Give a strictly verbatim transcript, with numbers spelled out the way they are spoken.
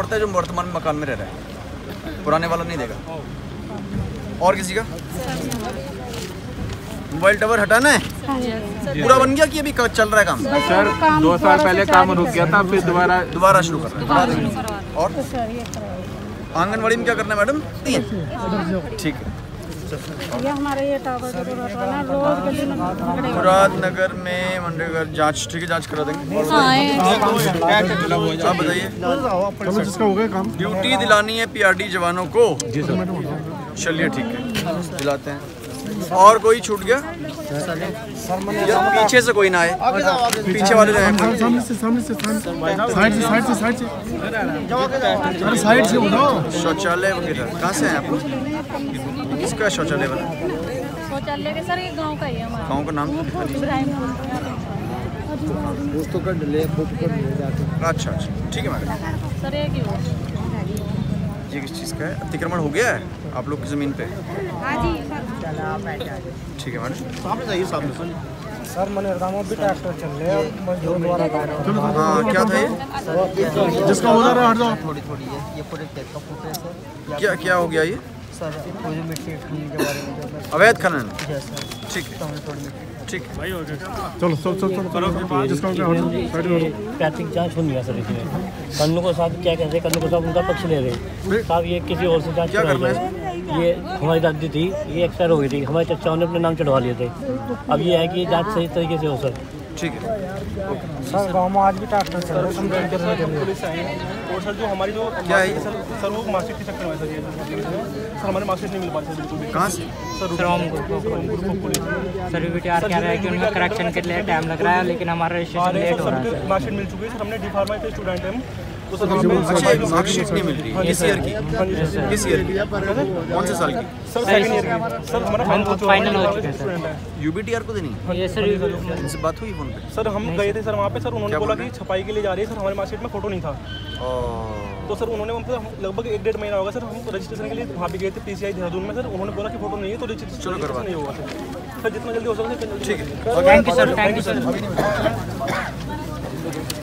पड़ता है जो वर्तमान मकान में रह रहा है, पुराने वाला नहीं देगा। और किसी का मोबाइल टावर हटाना है? पूरा बन गया कि अभी चल रहा है काम? सर दो साल पहले काम रुक गया था, फिर दोबारा दोबारा शुरू कर रहा है। और आंगनवाड़ी में क्या करना है मैडम? तीन, ठीक है। ये हमारे ये टावर की जरूरत वाला रोज गली में मुरादनगर में मंडेगर जांच, ठीक है, जांच करा देंगे। आप बताइए, ड्यूटी दिलानी है पीआरडी जवानों को? चलिए ठीक है, दिलाते हैं। और कोई छूट गया? पीछे से कोई ना आए, पीछे वाले जो हैं। सामने से सामने से साइड से साइड से साइड से अरे साइड से उठाओ। शौचालय वगैरह कहाँ से हैं आप? किसका शौचालय बना? शौचालय के सर ये गांव का ही है हमारा। गाँव का नाम? दोस्तों का डिले अच्छा अच्छा, ठीक है मैडम। सर ये क्यों? ये किस चीज़ का है? अतिक्रमण हो गया है आप लोग की ज़मीन पे? ठीक है मैडम। सामने जाइए, सामने सर मैंने भी ट्रैक्टर चल रहे हैं मजदूर द्वारा। हाँ क्या था ये? जिसका हो रहा है थोड़ी थोड़ी है ये पूरे खेत का फोटो है सर। क्या क्या हो गया ये? सर पूरी मिट्टी के बारे में अवैध खनन? ठीक है ठीक है। चलो चलो चलो जिसका प्राथमिक जांच होनी है सर इसमें। कानून को साहब क्या कहते हैं, कानून को साहब उनका पक्ष ले रहे साहब, ये किसी और से जांच करा जाए। ये हमारी दादी थी, ये एक्सपायर हो गई थी, हमारे चचाओं ने अपने नाम चढ़वा लिए थे। अब ये है कि जांच सही तरीके से हो सर। ठीक है सर गाँव में आज भी ट्रैक्टर चल रहे हैं। पुलिस आई है और सर जो हमारी जो क्या है? सर सर वो मार्कशीट की चक्कर में सर ये सर हमारे मार्कशीट नहीं मिल पाती सर बिल्कुल भी। कहाँ से? सर सर वीटीआर कह रहा है कि उनका करेक्शन के लिए टाइम लग रहा है, लेकिन हमारा रजिस्ट्रेशन लेट हो रहा है। मार्कशीट मिल चुकी है सर, हमने डी फार्मा के स्टूडेंट हैं तो सर अच्छा, मार्कशीट नहीं मिल रही है? किस ईयर की? किस ईयर की? कौन से साल की? सर सेकंड ईयर की सर, हमारा फाइनल हो चुका है सर। यूबीटीआर को देनी? ये सर इनसे बात हुई फोन पे? सर हम गए थे सर वहाँ पे, सर उन्होंने बोला कि छपाई के लिए जा रही है सर, हमारे मार्कशीट में फोटो नहीं था। तो सर उन्होंने मतलब लगभग एक डेढ़ महीना होगा सर, हम रजिस्ट्रेशन के लिए वहाँ पे गए थे पीसीआई देहरादून में सर, उन्होंने बोला कि फोटो नहीं है तो रजिस्ट्रेशन नहीं होगा सर। सर जितना जल्दी हो सके। ठीक है, thank you sir, thank you sir.